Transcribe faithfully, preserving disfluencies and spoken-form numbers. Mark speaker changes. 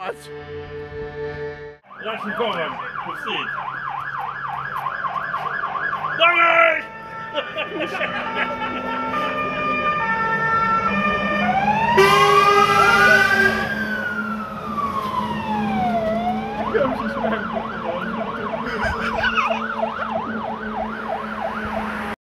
Speaker 1: patrz!
Speaker 2: Rachunkołem, proceed. Dawaj!
Speaker 1: Ja już się śmiałem.